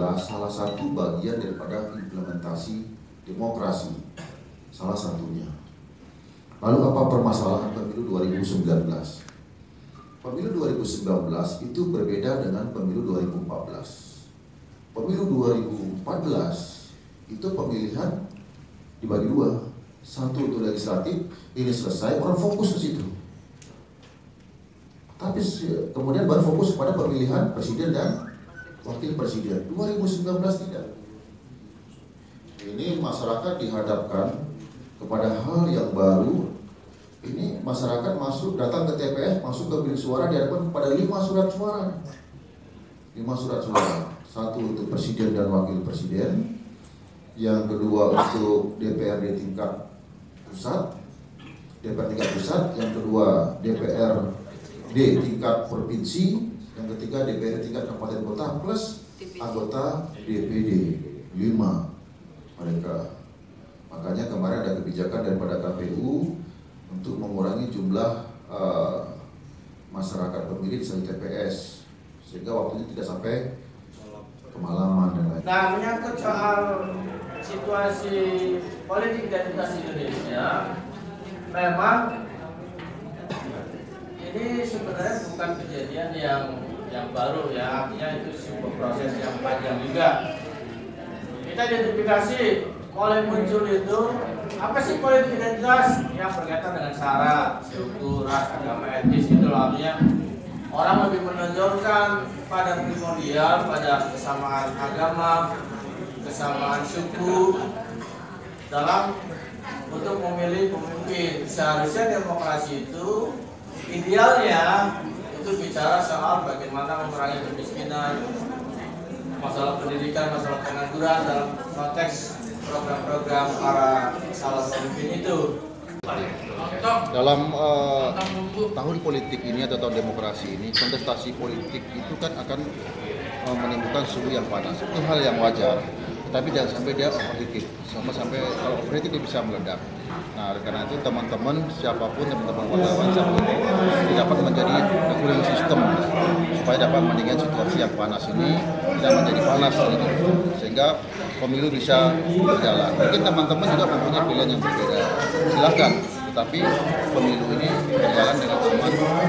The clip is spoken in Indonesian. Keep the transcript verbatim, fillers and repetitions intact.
adalah salah satu bagian daripada implementasi demokrasi, salah satunya. Lalu apa permasalahan pemilu dua ribu sembilan belas? Pemilu dua ribu sembilan belas itu berbeda dengan pemilu dua ribu empat belas. Pemilu dua ribu empat belas itu pemilihan dibagi dua. Satu untuk legislatif, ini selesai, orang fokus ke situ. Tapi kemudian baru fokus pada pemilihan presiden dan wakil presiden. dua ribu sembilan belas tidak. Ini masyarakat dihadapkan kepada hal yang baru. Ini masyarakat masuk, datang ke T P S, masuk ke bilik suara, dihadapkan kepada lima surat suara. Lima surat suara. Satu untuk presiden dan wakil presiden. Yang kedua untuk D P R D tingkat pusat, D P R tingkat pusat. Yang kedua D P R D tingkat provinsi. Yang ketiga D P R D tingkat kabupaten kota plus anggota D P D. Lima mereka. Makanya kemarin ada kebijakan daripada K P U untuk mengurangi jumlah uh, masyarakat pemilih di T P S sehingga waktunya tidak sampai kemalaman dan lain-lain. Nah, menyangkut soal situasi politik identitas Indonesia, memang ini sebenarnya bukan kejadian yang yang baru ya, artinya itu sebuah proses yang panjang juga. Kita identifikasi mulai muncul itu apa sih politik identitas yang berkaitan dengan sara, suku, ras, agama, etnis itu artinya orang lebih menonjolkan pada primordial, pada kesamaan agama, kesamaan suku dalam untuk memilih pemimpin. Seharusnya demokrasi itu idealnya itu bicara soal bagaimana memerangi kemiskinan, masalah pendidikan, masalah pengangguran dalam konteks program-program para calon pemimpin itu. Dalam uh, tahun politik ini atau tahun demokrasi ini, kontestasi politik itu kan akan uh, menimbulkan suhu yang panas. Itu hal yang wajar, tapi jangan sampai dia overheated. Sampai sampai kalau overheated dia bisa meledak. Nah, karena itu teman-teman siapapun teman-teman wartawan siapapun ini dapat menjadi cooling system supaya dapat mendingan situasi yang panas ini tidak menjadi panas ini, sehingga pemilu bisa berjalan. Mungkin teman-teman juga mempunyai pilihan yang berbeda, silakan. Tetapi pemilu ini berjalan dengan aman,